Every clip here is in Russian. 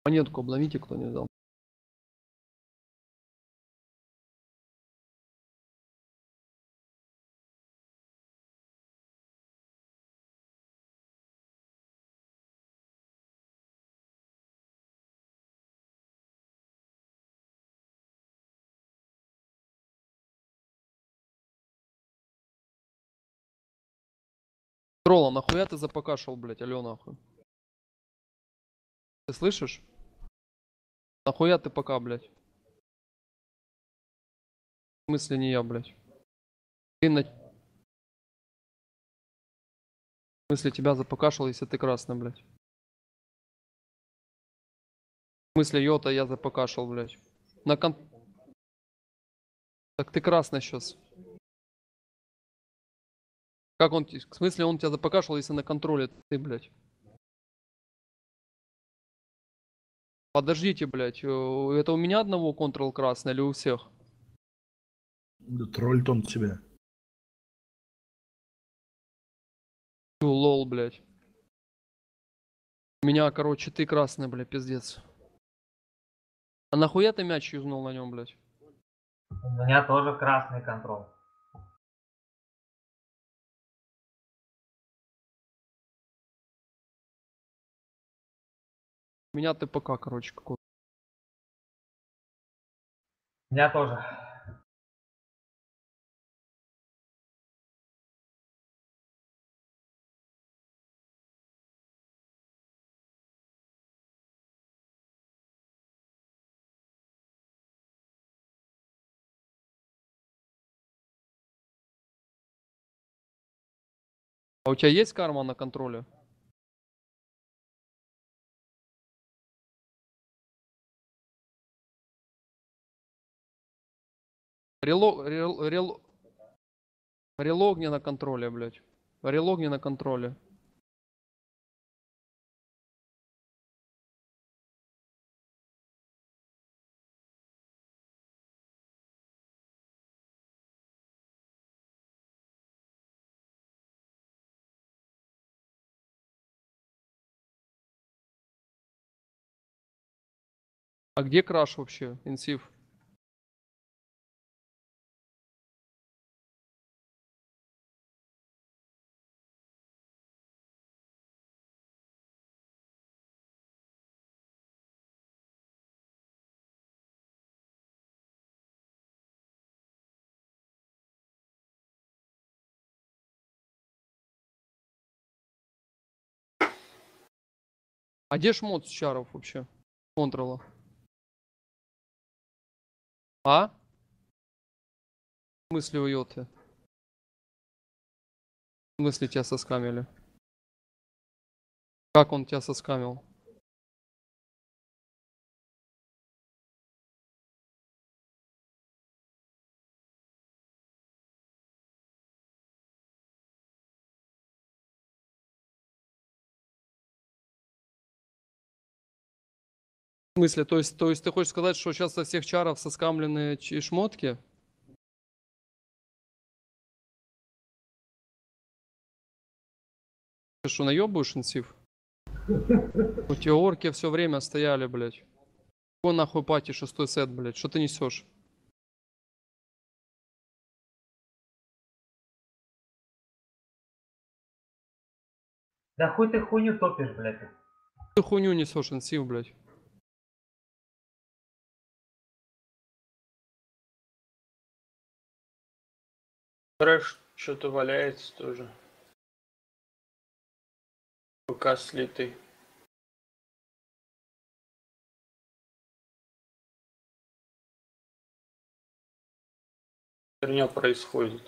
Монетку обломите, кто не взял. Тролла, нахуя ты запокашивал, блядь, алё нахуй? Ты слышишь? Нахуя ты пока, блядь? В смысле не я, блядь? Ты на... В смысле тебя запокашивал, если ты красный, блядь? В смысле йота я запокашивал, блядь? На кон... Так ты красный сейчас. Как он... В смысле он тебя запокашивал, если на контроле ты, блядь? Подождите, блядь. Это у меня одного контрол красный или у всех? Да троллит он тебя. Лол, блядь. У меня, короче, ты красный, блядь, пиздец. А нахуя ты мяч юзнул на нем, блядь? У меня тоже красный контроль. У меня ТПК, короче, какой-то. У меня тоже. А у тебя есть карма на контроле? Релог не на контроле, блядь. Релог не на контроле. А где краш вообще, инсив? А где шмот с чаров вообще? Контрола. А? В смысле уёт ты? В смысле тебя соскамили? Как он тебя соскамил? В смысле, то есть ты хочешь сказать, что сейчас со всех чаров соскамлены шмотки? Ты что, наебываешь, инсив? У тебя орки все время стояли, блядь. Какой нахуй пати 6-й сет, блядь? Что ты несешь? Да хуй ты хуйню топишь, блядь. Ты хуйню несешь, инсив, блядь. Трэш что-то валяется тоже. ПК слитый. Херня происходит.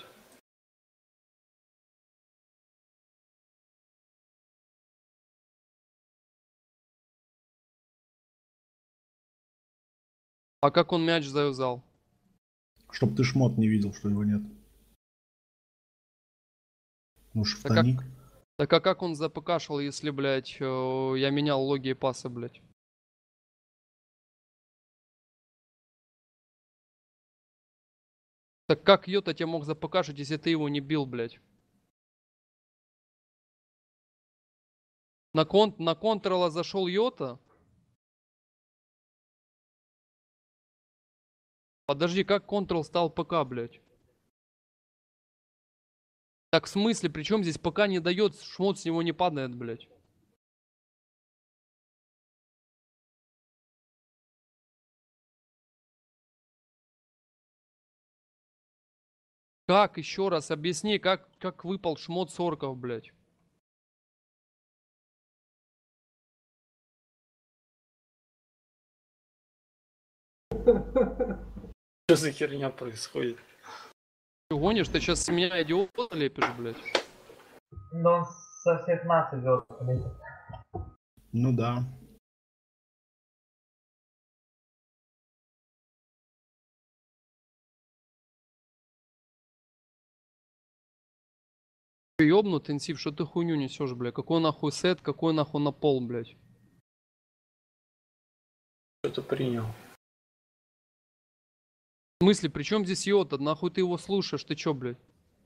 А как он мяч завязал? Чтоб ты шмот не видел, что его нет. Ну, Так как, шифтани. так а как он запокашивал, если, блядь, я менял логи и пасы, блядь? Так как Йота тебя мог запокашить, если ты его не бил, блядь? На контрола зашел Йота? Подожди, как Ctrl стал ПК, блядь? Так в смысле, причем здесь ПК не дает, шмот с него не падает, блядь. Как, еще раз объясни, как выпал шмот с орков, блядь? Что за херня происходит? Ты гонишь, ты сейчас с меня идиота лепишь, блядь. Но он со всех нас идет. Ну да. Ты ёбнут, инсив, что ты хуйню несешь, блядь? Какой нахуй сет, какой нахуй на пол, блядь? Что-то принял. В смысле, при чем здесь йота? Нахуй ты его слушаешь, ты чё, блядь?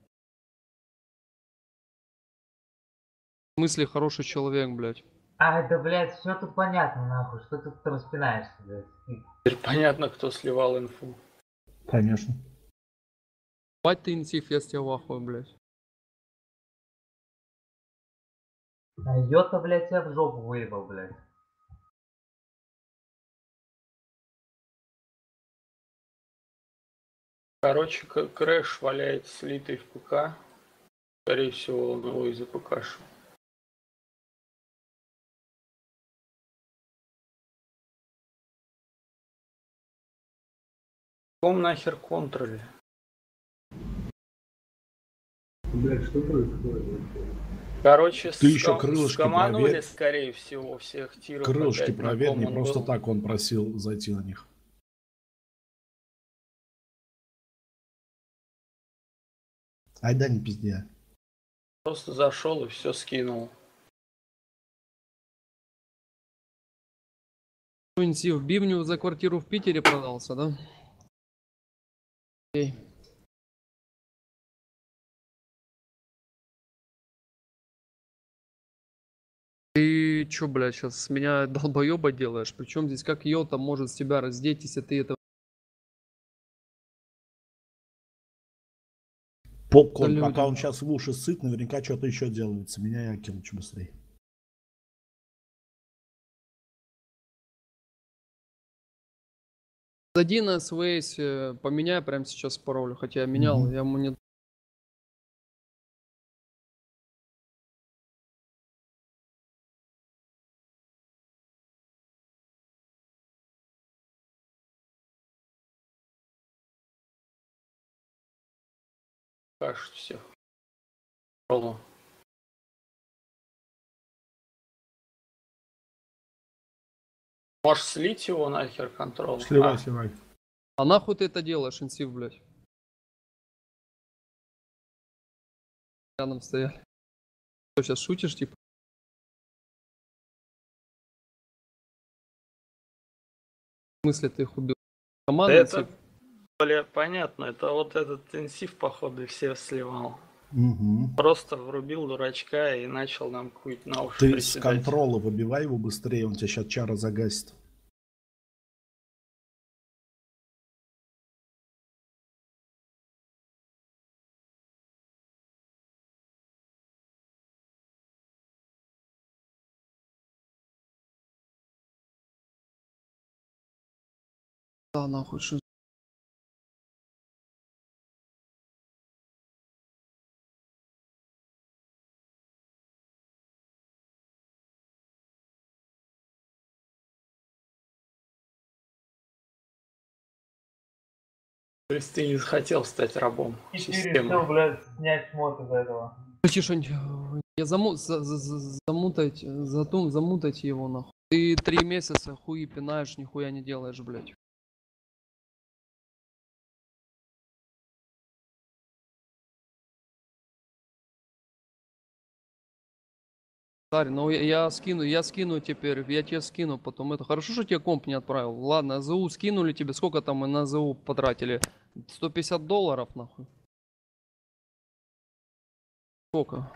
В смысле, хороший человек, блядь? А, да, блядь, все тут понятно, нахуй. Что ты тут распинаешься, блядь? Теперь понятно, кто сливал инфу. Конечно. Бать ты инсив, я с тебя в ахуе, блядь. А Йота, блядь, я в жопу выебал, блядь. Короче, Крэш валяется слитый в ПК. Скорее всего, он его и запкашил. В каком нахер контроле? Блядь, что происходит? Короче, Ты еще крылышки скоманули, проверь. скорее всего, всех тиров. Крылышки опять, на проверь, не ком он просто был. так он просил зайти на них. Ай да, не пизди. Просто зашел и все скинул. Инсив, бивню за квартиру в Питере продался, да? Окей. Ты чё, блядь, сейчас с меня долбоеба делаешь? Причем здесь как йота может с тебя раздеть, если ты это... Попкорн, Да пока он людям. сейчас в уши сыт, наверняка что-то еще делается. Меня я кину чуть быстрее. Зайди на Swayze, поменяй прямо сейчас пароль, хотя я менял, Мгм. я ему не... Кашут всех. Алло. Можешь слить его нахер контрол? Сливай, сливай. А нахуй ты это делаешь, инсив, блядь? Рядом стояли. Что, сейчас шутишь, типа? В смысле ты их убил? Да Команда, это, инсив? бля, понятно. Это вот этот инсив, походу, все сливал. Угу. Просто врубил дурачка и начал нам какую-то на уши Ты с приседать. контрола выбивай его быстрее, он тебя сейчас чара загасит. Да, нахуй, что... То есть ты не захотел стать рабом И ты системы. решил, блядь, снять шмот из этого. Тише, я замутать, замутать его, нахуй. Ты 3 месяца хуи пинаешь, нихуя не делаешь, блядь. Царь, ну я скину теперь, я тебе скину потом это. Хорошо, что тебе комп не отправил. Ладно, ЗУ скинули тебе, сколько там мы на ЗУ потратили? $150, нахуй. Сколько?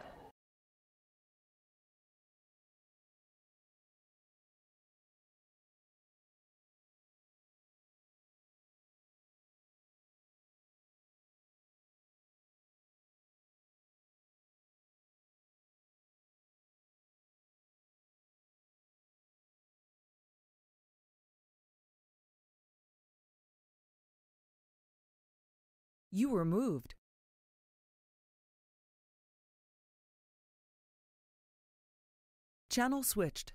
You were moved. Channel switched.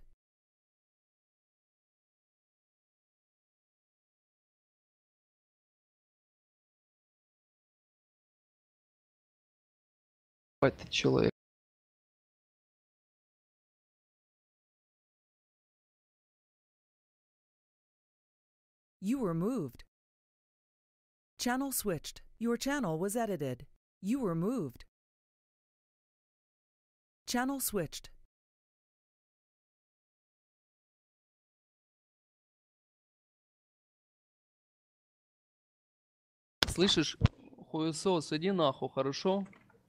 Ебать ты человек. You were moved. Channel switched. Your channel was edited. You were moved. Channel switched. Слышишь, хуесос, иди нахуй, хорошо?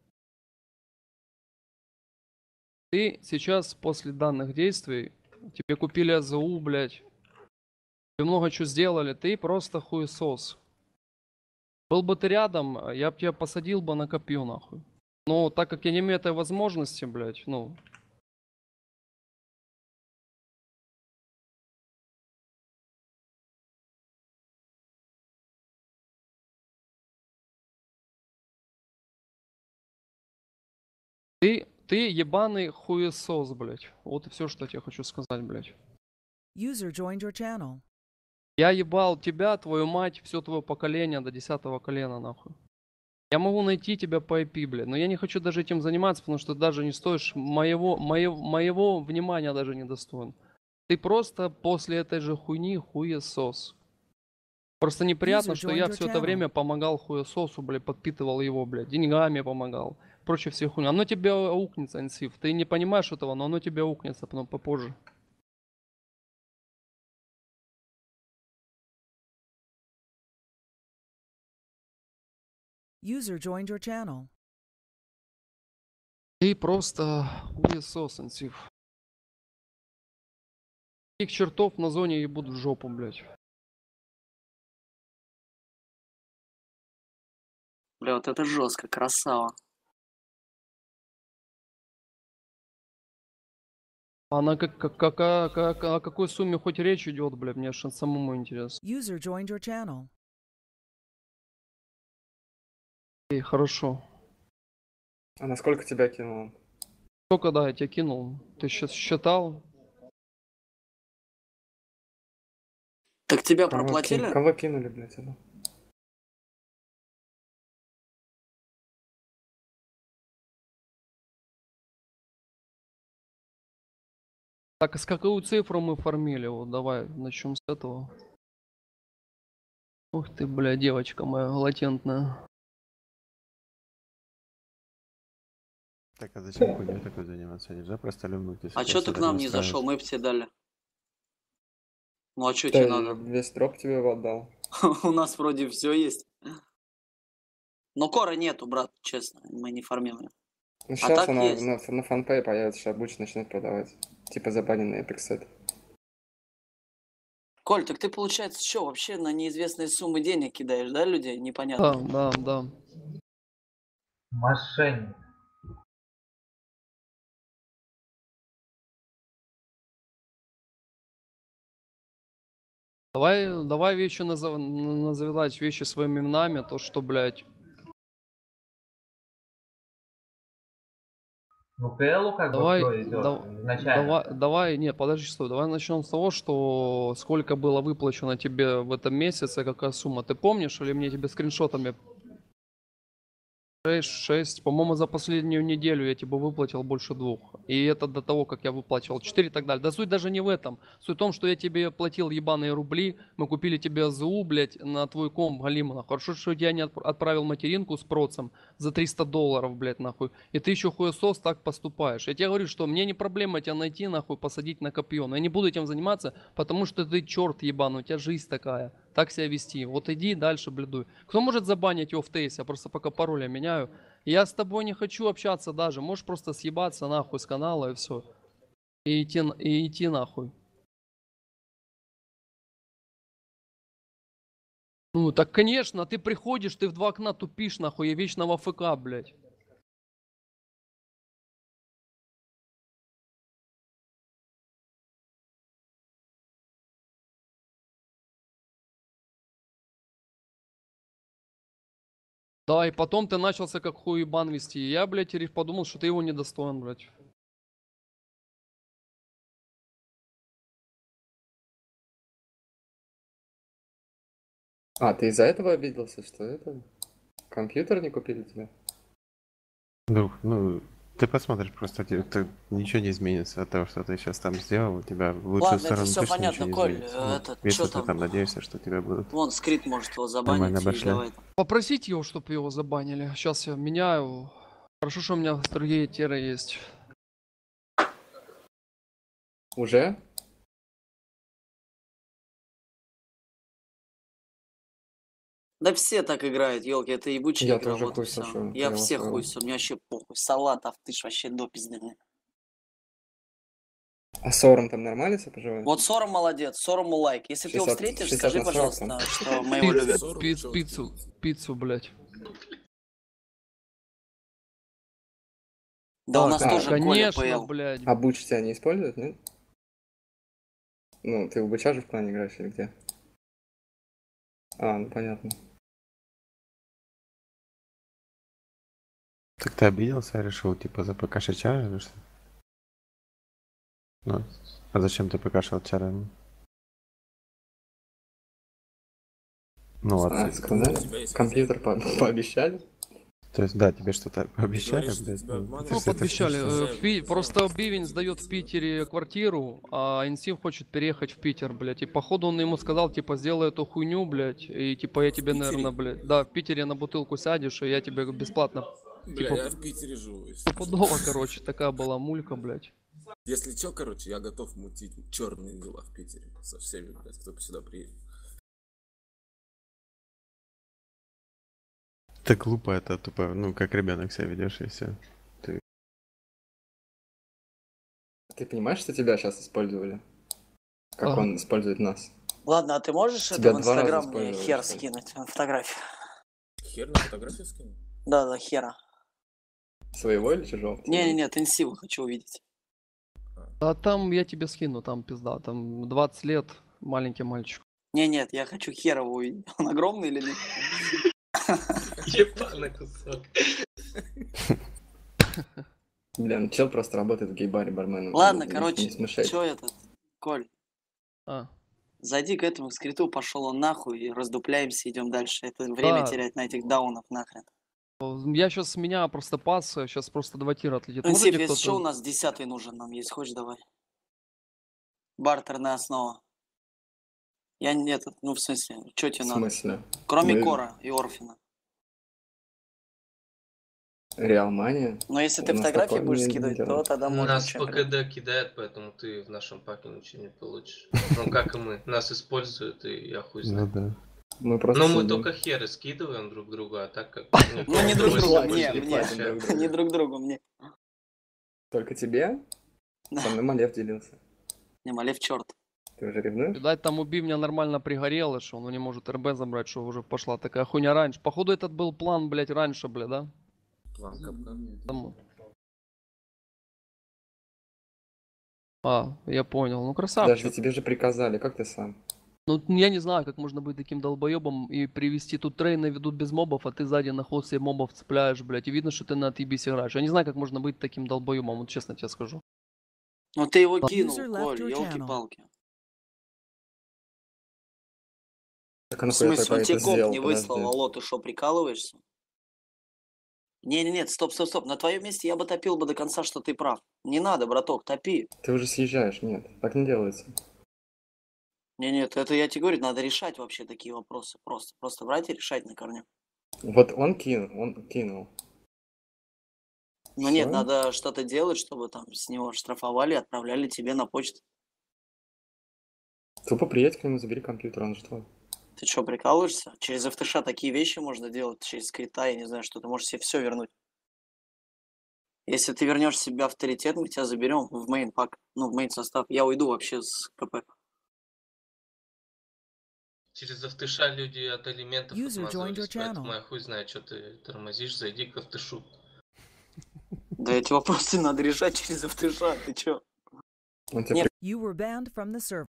Ты сейчас, после данных действий, тебе купили АЗУ, блядь, тебе много чего сделали, ты просто хуесос. Был бы ты рядом, я бы тебя посадил бы на копье, нахуй. Но так как я не имею этой возможности, блядь, ну... Ты ебаный хуесос, блядь. Вот и все, что я тебе хочу сказать, блядь. User joined your channel. Я ебал тебя, твою мать, все твое поколение до 10-го колена, нахуй. Я могу найти тебя по IP, блядь, но я не хочу даже этим заниматься, потому что ты даже не стоишь моего внимания даже не достоин. Ты просто после этой же хуйни хуесос. Просто неприятно, User что joined я your все это channel. время помогал хуесосу, блядь, подпитывал его, блядь, деньгами помогал. Прочее все хуйня. Оно тебе аукнется, Ансиф. Ты не понимаешь этого, но оно тебе аукнется потом попозже. User joined your channel. Ты просто хуесос, Ансиф. Таких чертов на зоне ебут в жопу, блядь. Бля, вот это жестко, красава. А о какой сумме хоть речь идет, блядь, мне аж самому интересно. User joined your channel. Эй, хорошо. А насколько тебя кинул он? Сколько, да, я тебя кинул? Ты сейчас считал? Так тебя Кого, проплатили? кого кинули, блядь, это? Так, а с какую цифру мы фармили? Вот давай начнем с этого. Ух ты, бля, девочка моя латентная. Так, а зачем хуйней такой заниматься? Нельзя просто люмнуть, если А тебя чё ты к нам не устраивает. зашел? Мы бы тебе дали. Ну а чё Да, тебе надо? весь дроп тебе его отдал. У нас вроде все есть. Но кора нету, брат, честно. Мы не фармим. Ну, сейчас так она есть. на фанпэй появится, сейчас Буч начнет продавать. Типа забаненный эпиксет. Коль, так ты, получается, что, вообще на неизвестные суммы денег кидаешь, да, людей? Непонятно. Да. Мошенник. Давай вещи называть вещи своими именами, то что, блядь. Ну, КЛу как бы Давай, все идет изначально. давай, не, подожди, стой, давай начнем с того, что сколько было выплачено тебе в этом месяце, какая сумма, ты помнишь, или мне тебе скриншотами? 6, по-моему, за последнюю неделю я тебе выплатил больше 2. И это до того, как я выплачивал 4 и так далее. Да суть даже не в этом. Суть в том, что я тебе платил ебаные рубли, мы купили тебе АЗУ, блядь, на твой комп, Галимана. Хорошо, что я не отправил материнку с процем за $300, блядь, нахуй. И ты еще хуесос так поступаешь. Я тебе говорю, что мне не проблема тебя найти, нахуй, посадить на копье. Но я не буду этим заниматься, потому что ты черт ебаный, у тебя жизнь такая. Так себя вести. Вот иди дальше, блядуй. Кто может забанить его в тейсе? Я просто пока пароля меняю. Я с тобой не хочу общаться даже. Можешь просто съебаться нахуй с канала и все. И идти нахуй. Ну, так конечно, ты приходишь, ты в 2 окна тупишь нахуй. Я вечно в АФК, блядь. Да, и потом ты начался как хуебан вести. И я, блядь, подумал, что ты его недостоин, блядь. А, ты из-за этого обиделся, что это? Компьютер не купили тебе? Друг, ну, ты посмотришь, просто ничего не изменится от того, что ты сейчас там сделал, у тебя в лучшую Ладно, это сторону всё точно понятно, ничего не Коль, изменится. Ну, этот, если чё ты там? там надеешься, что тебя будут Вон, скрит может его нормально забанить и обошлять. давай там. Попросить его, чтобы его забанили. Сейчас я меняю. Хорошо, что у меня другие теры есть. Уже? Да все так играют, елки, это ебучая Я игра, тоже вот и хуй всё. сошу, Я я всех вас хуй понял. су, мне вообще похуй. Салатов, ты ж вообще до пизды. А с Ором там нормально все поживает? Вот Сором молодец, Сорому лайк. Если ты его 60 встретишь, 60 скажи, на 40 пожалуйста, там. что мы его любим. Пиццу, блядь. Да у А, нас ка- тоже Коля конечно, ПЛ. блядь. А Буч тебя не использует, нет? Ну, ты в Буча же в клане играешь или где? А, ну понятно. Так ты обиделся, я решил, типа, за ПК чара или что? Ну, а зачем ты ПК чара? Ну ладно. А, сказали? Компьютер пообещали? То есть, да, тебе что-то пообещали, говоришь, что блядь? тебя Ну, обманывают? ты Ну, ж это пообещали. слышал. Просто Бивень сдает в Питере квартиру, а Инсим хочет переехать в Питер, блядь. И походу он ему сказал, типа, сделай эту хуйню, блядь. И типа я тебе, Питере? наверное, блядь. Да, в Питере на бутылку сядешь, и я тебе бесплатно. Бля, Типа, я в Питере живу. Если Пудово, короче, такая была мулька, блядь. Если чё, короче, я готов мутить черные дела в Питере со всеми, блядь, кто сюда приедет. Ты глупо это, тупо, ну, как ребенок себя ведешь, и все. Ты понимаешь, что тебя сейчас использовали? Как Ага. он использует нас? Ладно, а ты можешь Тебя это в 2 раза Инстаграм мне использовали, хер что ли? скинуть, фотографию? Хер на фотографию скинул? Да, хера. Своего или чужого? Не-не-не, инсиву хочу увидеть. А там я тебе скину, там пизда, там 20 лет, маленький мальчик. Не-нет, я хочу хера увидеть. Он огромный или нет? Ебаный кусок. Бля, ну чел просто работает в гей-баре барменом. Ладно, Не короче, смешай. чё этот? Коль, А, зайди к этому скриту, пошел он нахуй и раздупляемся, идем дальше. Это время Да. терять на этих даунов нахрен. я сейчас с меня просто пас, сейчас просто 2 тира отлетит. Инсив, Можете если что, у кто-то... нас 10-й нужен нам есть, хочешь давай? Бартерная основа. Я не этот, ну в смысле, что В тебе надо? смысле? Кроме Мы- Кора и Орфина. Реал Мания? Но если ты У нас фотографии такое будешь не скидывать, то делают. тогда можно. Нас чем ПКД кидает, поэтому ты в нашем паке ничего не получишь. Ну как и мы. Нас используют, и я хуй Ну знаю. да. Мы просто Но мы сидим. только херы скидываем друг другу, а так как... Ну не друг другу, Платим, мне, не мне. платим друг другу. Не друг другу, мне. Только тебе? Да. Со мной Малев делился. Не, Малев черт. Ты уже ревнуешь? Видать, там убив меня нормально пригорело, что он не может РБ забрать, что уже пошла такая хуйня раньше. Походу этот был план, блядь, раньше, блядь, да? План капкан. Там... А, я понял. Ну красавчик. Подожди, тебе же приказали, как ты сам? Ну я не знаю, как можно быть таким долбоебом и привести. Тут трейны ведут без мобов, а ты сзади на хвост себе мобов цепляешь, блядь. И видно, что ты на отъебись играешь. Я не знаю, как можно быть таким долбоебом, вот честно тебе скажу. Ну ты его кинул, User left Коль, your channel. елки-палки. Так а В нахуй я смысле, он это тебе комп сделал, не выслал, подожди. алло, ты что, прикалываешься? Не-не-нет, стоп. На твоем месте я бы топил бы до конца, что ты прав. Не надо, браток, топи. Ты уже съезжаешь, нет, так не делается. Не-нет, это я тебе говорю, надо решать вообще такие вопросы. Просто брать и решать на корню. Вот он кинул. Но нет, Всё? надо что-то делать, чтобы там с него штрафовали и отправляли тебе на почту. Тупо приедь к нему, забери компьютер, он же твой. Ты что, прикалываешься? Через FTШ такие вещи можно делать, через скрита, я не знаю, что ты можешь себе все вернуть. Если ты вернешь себе авторитет, мы тебя заберем в мейн пак, ну, в мейн состав. Я уйду вообще с КП. Через автыша люди от элементов User joined your отмазывались, поэтому channel. я хуй знает, что ты тормозишь, зайди к автышу. Да эти вопросы надо решать через FTШ, ты чё? Он тебе You were banned from the server.